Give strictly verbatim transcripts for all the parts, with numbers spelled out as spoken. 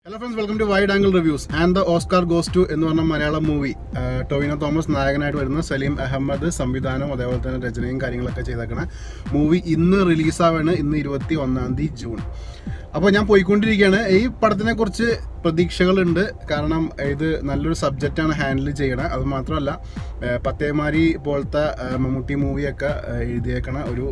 Hello friends, welcome to Wide Angle Reviews. And the Oscar goes to in one Malayalam movie. Uh, Tovino Thomas Nayaganayittu varunna Salim Ahmed സംവിധാനം അതേപോലെ തന്നെ രചനയും കാര്യങ്ങളൊക്കെ ചെയ്തേക്കണ movie ഇന്ന് release ആവാണ്. ഇന്ന് ഇരുപത്തി ഒന്നാം തീയതി ജൂൺ. അപ്പോൾ ഞാൻ പോയിക്കൊണ്ടിരിക്കുകയാണ്. ഈ പടത്തിനെ കുറിച്ച് പ്രതീക്ഷകളുണ്ട്. കാരണം ഇത് നല്ലൊരു സബ്ജക്റ്റാണ് ഹാൻഡിൽ ചെയ്യണത്. അത് മാത്രമല്ല പത്തേമാരി പോലത്തെ മമ്മൂട്ടി മൂവിയൊക്കെ എഴുതിയേക്കണ ഒരു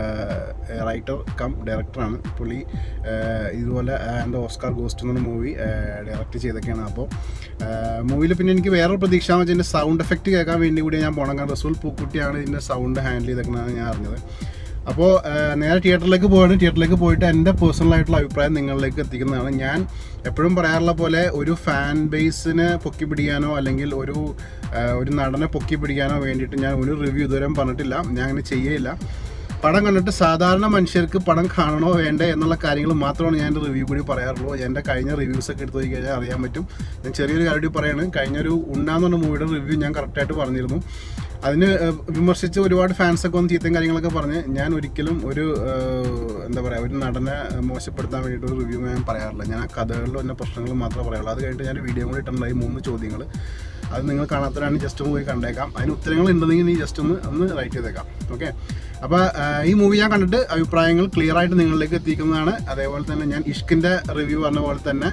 റൈറ്റർ കം ഡയറക്ടറാണ് പുള്ളി. ഇതുപോലെ ആൻഡ് ഓസ്കാർ ഗോസ്റ്റ് എന്നൊരു മൂവി ഡയറക്റ്റ് ചെയ്തൊക്കെയാണ്. അപ്പോൾ മൂവിയിൽ പിന്നെ എനിക്ക് വേറൊരു പ്രതീക്ഷ എന്ന് വെച്ചാൽ ഇതിൻ്റെ സൗണ്ട് എഫക്റ്റ് കേൾക്കാൻ വേണ്ടി കൂടി ഞാൻ പോകണം. കാരണം റസൂൽ പൂക്കുട്ടിയാണ് ഇതിൻ്റെ സൗണ്ട് ഹാൻഡിൽ ചെയ്തേക്കണമെന്ന് ഞാൻ അറിഞ്ഞത്. അപ്പോൾ നേരെ തിയേറ്ററിലേക്ക് പോവാണ്. തിയേറ്ററിലേക്ക് പോയിട്ട് എൻ്റെ പേഴ്സണലായിട്ടുള്ള അഭിപ്രായം നിങ്ങളിലേക്ക് എത്തിക്കുന്നതാണ്. ഞാൻ എപ്പോഴും പറയാറുള്ള പോലെ ഒരു ഫാൻ ബേസിനെ പൊക്കി പിടിക്കാനോ അല്ലെങ്കിൽ ഒരു ഒരു നടനെ പൊക്കി പിടിക്കാനോ വേണ്ടിയിട്ട് ഞാൻ ഒരു റിവ്യൂ ഇതുവരെ പറഞ്ഞിട്ടില്ല. ഞാൻ അങ്ങനെ ചെയ്യേയില്ല. പടം കണ്ടിട്ട് സാധാരണ മനുഷ്യർക്ക് പടം കാണണോ വേണ്ടേ എന്നുള്ള കാര്യങ്ങൾ മാത്രമാണ് ഞാൻ എൻ്റെ റിവ്യൂ കൂടി പറയാറുള്ളൂ. എൻ്റെ കഴിഞ്ഞ റിവ്യൂസൊക്കെ എടുത്ത് പോയി കഴിഞ്ഞാൽ അറിയാൻ പറ്റും. ഞാൻ ചെറിയൊരു കാര്യം പറയാണ്. കഴിഞ്ഞൊരു ഉണ്ണാന്ന് പറഞ്ഞ മൂവിയുടെ റിവ്യൂ ഞാൻ കറക്റ്റായിട്ട് പറഞ്ഞിരുന്നു. അതിന് വിമർശിച്ച് ഒരുപാട് ഫാൻസൊക്കെ ഒന്ന് ചീത്തയും കാര്യങ്ങളൊക്കെ പറഞ്ഞ് ഞാൻ ഒരിക്കലും ഒരു എന്താ പറയുക ഒരു നടനെ മോശപ്പെടുത്താൻ വേണ്ടിയിട്ടൊരു റിവ്യൂ ഞാൻ പറയാറില്ല. ഞാൻ ആ കഥകളിലും എന്നെ പ്രശ്നങ്ങളും മാത്രമേ പറയാറുള്ളൂ. അത് കഴിഞ്ഞിട്ട് ഞാൻ വീഡിയോ കൂടി ഇട്ടുണ്ടായി മൂന്ന് ചോദ്യങ്ങൾ. അത് നിങ്ങൾ കാണാത്തവരാണെങ്കിൽ ജസ്റ്റ് ഒന്ന് പോയി കണ്ടേക്കാം. അതിന് ഉത്തരങ്ങൾ ഉണ്ടെങ്കിൽ നീ ജസ്റ്റ് ഒന്ന് ഒന്ന് റൈറ്റ് ചെയ്തേക്കാം. ഓക്കെ, അപ്പോൾ ഈ മൂവി ഞാൻ കണ്ടിട്ട് അഭിപ്രായങ്ങൾ ക്ലിയർ ആയിട്ട് നിങ്ങളിലേക്ക് എത്തിക്കുന്നതാണ്. അതേപോലെ തന്നെ ഞാൻ ഇഷ്കിൻ്റെ റിവ്യൂ പറഞ്ഞ പോലെ തന്നെ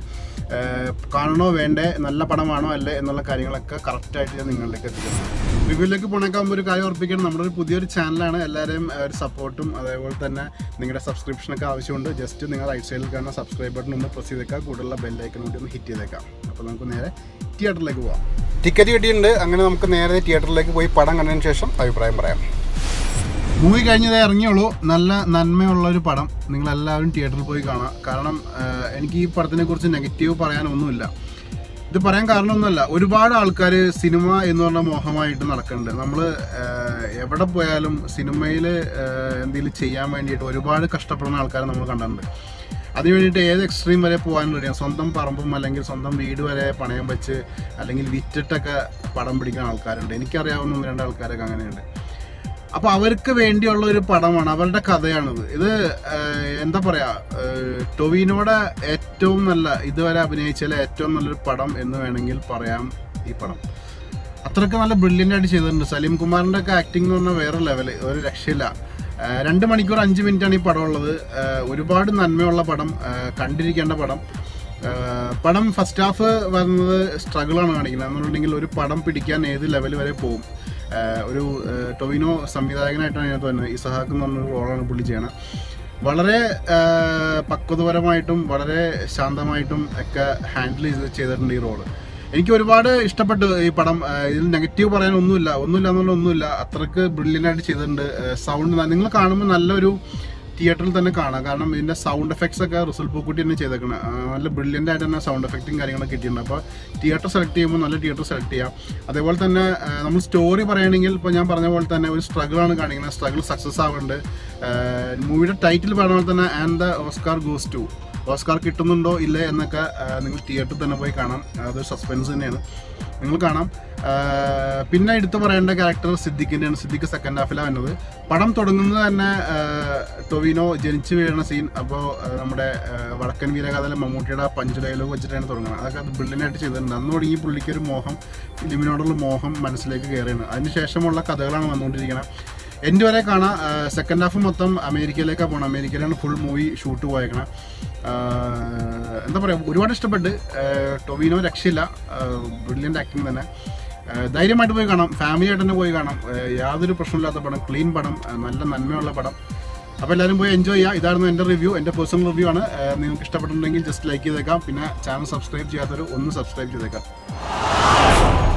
കാണണോ വേണ്ടേ, നല്ല പടമാണോ അല്ലേ എന്നുള്ള കാര്യങ്ങളൊക്കെ കറക്റ്റായിട്ട് ഞാൻ നിങ്ങളിലേക്ക് എത്തിക്കുന്നു. റിവ്യൂയിലേക്ക് പോണേക്കാകുമ്പോൾ ഒരു കാര്യം ഉറപ്പിക്കണം, നമ്മുടെ ഒരു പുതിയൊരു ചാനലാണ്. എല്ലാവരെയും ഒരു സപ്പോർട്ടും അതേപോലെ തന്നെ നിങ്ങളുടെ സബ്സ്ക്രിപ്ഷനൊക്കെ ആവശ്യമുണ്ട്. ജസ്റ്റ് നിങ്ങൾ റൈറ്റ് സൈഡിൽ കാണുന്ന സബ്സ്ക്രൈബ് ബട്ടൺ ഒന്ന് പ്രസ് ചെയ്തേക്കാം. കൂടുതലുള്ള ബെല്ലൈക്കൻ കൂടി ഒന്ന് ഹിറ്റ് ചെയ്തേക്കാം. അപ്പോൾ നമുക്ക് നേരെ തിയേറ്ററിലേക്ക് പോകാം. ടിക്കറ്റ് കിട്ടിയിട്ടുണ്ട്. അങ്ങനെ നമുക്ക് നേരെ തിയേറ്ററിലേക്ക് പോയി പടം കണ്ടതിന് ശേഷം അഭിപ്രായം പറയാം. മൂവി കഴിഞ്ഞതേ ഇറങ്ങിയുള്ളൂ. നല്ല നന്മയുള്ളൊരു പടം. നിങ്ങളെല്ലാവരും തിയേറ്ററിൽ പോയി കാണാം. കാരണം എനിക്ക് ഈ പടത്തിനെ കുറിച്ച് നെഗറ്റീവ് പറയാനൊന്നുമില്ല. ഇത് പറയാൻ കാരണമൊന്നുമല്ല, ഒരുപാട് ആൾക്കാർ സിനിമ എന്ന് പറഞ്ഞ മോഹമായിട്ട് നടക്കുന്നുണ്ട്. നമ്മൾ എവിടെ പോയാലും സിനിമയിൽ എന്തെങ്കിലും ചെയ്യാൻ വേണ്ടിയിട്ട് ഒരുപാട് കഷ്ടപ്പെടുന്ന ആൾക്കാരെ നമ്മൾ കണ്ടിട്ടുണ്ട്. അതിന് വേണ്ടിയിട്ട് ഏത് എക്സ്ട്രീം വരെ പോകാൻ റെഡിയാണ്. സ്വന്തം പറമ്പും അല്ലെങ്കിൽ സ്വന്തം വീട് വരെ പണയം വെച്ച് അല്ലെങ്കിൽ വിറ്റിട്ടൊക്കെ പടം പിടിക്കുന്ന ആൾക്കാരുണ്ട്. എനിക്കറിയാവുന്ന ഒന്ന് രണ്ട് ആൾക്കാരൊക്കെ അങ്ങനെയുണ്ട്. അപ്പോൾ അവർക്ക് വേണ്ടിയുള്ള ഒരു പടമാണ്, അവരുടെ കഥയാണിത്. ഇത് എന്താ പറയുക, ടൊവിനോയുടെ ഏറ്റവും നല്ല ഇതുവരെ അഭിനയിച്ചാലെ ഏറ്റവും നല്ലൊരു പടം എന്ന് വേണമെങ്കിൽ പറയാം ഈ പടം. അത്രയ്ക്ക് നല്ല ബ്രില്യൻ്റ് ആയിട്ട് ചെയ്തിട്ടുണ്ട്. സലീം കുമാറിൻ്റെ ഒക്കെ ആക്ടിംഗ് എന്ന് പറഞ്ഞാൽ വേറെ ലെവല്, ഒരു രക്ഷയില്ല. രണ്ട് മണിക്കൂർ അഞ്ച് മിനിറ്റാണ് ഈ പടം ഉള്ളത്. ഒരുപാട് നന്മയുള്ള പടം, കണ്ടിരിക്കേണ്ട പടം. പടം ഫസ്റ്റ് ഹാഫ് വരുന്നത് സ്ട്രഗിളാണ് കാണിക്കുന്നത്. എന്നുണ്ടെങ്കിൽ ഒരു പടം പിടിക്കാൻ ഏത് ലെവൽ വരെ പോകും. ഒരു ടൊവിനോ സംവിധായകനായിട്ടാണ് അതിനകത്ത് വരുന്നത്. ഇസഹാക്ക് എന്ന് പറഞ്ഞൊരു റോളാണ് പുള്ളി ചെയ്യണം. വളരെ പക്വതപരമായിട്ടും വളരെ ശാന്തമായിട്ടും ഒക്കെ ഹാൻഡിൽ ചെയ്ത് ചെയ്തിട്ടുണ്ട് ഈ റോള്. എനിക്ക് ഒരുപാട് ഇഷ്ടപ്പെട്ടു ഈ പടം. ഇതിൽ നെഗറ്റീവ് പറയാനൊന്നുമില്ല, ഒന്നുമില്ല എന്നുള്ള ഒന്നുമില്ല. അത്രയ്ക്ക് ബ്രില്യൻ്റായിട്ട് ചെയ്തിട്ടുണ്ട്. സൗണ്ട് നിങ്ങൾ കാണുമ്പോൾ നല്ലൊരു തിയേറ്ററിൽ തന്നെ കാണാം. കാരണം ഇതിൻ്റെ സൗണ്ട് എഫക്ട്സ് ഒക്കെ റിസൾട്ട് പൂക്കുട്ടി തന്നെ ചെയ്തേക്കണം. നല്ല ബ്രില്യൻ്റ് ആയിട്ട് തന്നെ സൗണ്ട് എഫക്റ്റും കാര്യങ്ങളൊക്കെ കിട്ടിയിട്ടുണ്ട്. അപ്പോൾ തിയേറ്റർ സെലക്ട് ചെയ്യുമ്പോൾ നല്ല തിയേറ്റർ സെലക്ട് ചെയ്യാം. അതേപോലെ തന്നെ നമ്മൾ സ്റ്റോറി പറയുകയാണെങ്കിൽ ഇപ്പോൾ ഞാൻ പറഞ്ഞ പോലെ തന്നെ ഒരു സ്ട്രഗിളാണ് കാണിക്കുന്നത്. സ്ട്രഗിൾ സക്സസ് ആവുന്നുണ്ട്. മൂവിയുടെ ടൈറ്റിൽ പറഞ്ഞ പോലെ തന്നെ and the Oscar goes to, Oscar കിട്ടുന്നുണ്ടോ ഇല്ലേ എന്നൊക്കെ നിങ്ങൾ തിയേറ്ററിൽ തന്നെ പോയി കാണാം. അതൊരു സസ്പെൻസ് തന്നെയാണ്, നിങ്ങൾ കാണാം. പിന്നെ എടുത്തു പറയേണ്ട ക്യാരക്ടർ സിദ്ദിഖിൻ്റെയാണ്. സിദ്ദിഖ് സെക്കൻഡ് ഹാഫിലാണ് വന്നത്. പടം തുടങ്ങുന്നത് തന്നെ ടൊവിനോ ജനിച്ചു വീഴുന്ന സീൻ. അപ്പോൾ നമ്മുടെ വടക്കൻ വീരകഥയിലെ മമ്മൂട്ടിയുടെ പഞ്ച് ഡയലോഗ് വെച്ചിട്ടാണ് തുടങ്ങുന്നത്. അതൊക്കെ അത് ബ്രില്യൻ്റായിട്ട് ചെയ്തിട്ടുണ്ട്. അന്ന് തുടങ്ങി പുള്ളിക്കൊരു മോഹം, ഫിലിമിനോടുള്ള മോഹം മനസ്സിലേക്ക് കയറിയാണ്. അതിന് ശേഷമുള്ള കഥകളാണ് വന്നുകൊണ്ടിരിക്കുന്നത്. എൻ്റെ വരെ കാണാം. സെക്കൻഡ് ഹാഫ് മൊത്തം അമേരിക്കയിലേക്കാണ് പോകണം. അമേരിക്കയിലാണ് ഫുൾ മൂവി ഷൂട്ട് പോയേക്കണം. എന്താ പറയുക, ഒരുപാട് ഇഷ്ടപ്പെട്ട്. ടൊവിനോ രക്ഷയില്ല, ബ്രില്യൻ്റ് ആക്ടിങ് തന്നെ. ധൈര്യമായിട്ട് പോയി കാണാം, ഫാമിലി ആയിട്ട് തന്നെ പോയി കാണാം. യാതൊരു പ്രശ്നമില്ലാത്ത പടം, ക്ലീൻ പടം, നല്ല നന്മയുള്ള പടം. അപ്പോൾ എല്ലാവരും പോയി എൻജോയ് ചെയ്യുക. ഇതായിരുന്നു എൻ്റെ റിവ്യൂ, എൻ്റെ പേഴ്സണൽ റിവ്യൂ ആണ്. നിങ്ങൾക്ക് ഇഷ്ടപ്പെട്ടിട്ടുണ്ടെങ്കിൽ ജസ്റ്റ് ലൈക്ക് ചെയ്തേക്കാം. പിന്നെ ചാനൽ സബ്സ്ക്രൈബ് ചെയ്യാത്തവർ ഒന്ന് സബ്സ്ക്രൈബ് ചെയ്തേക്കാം.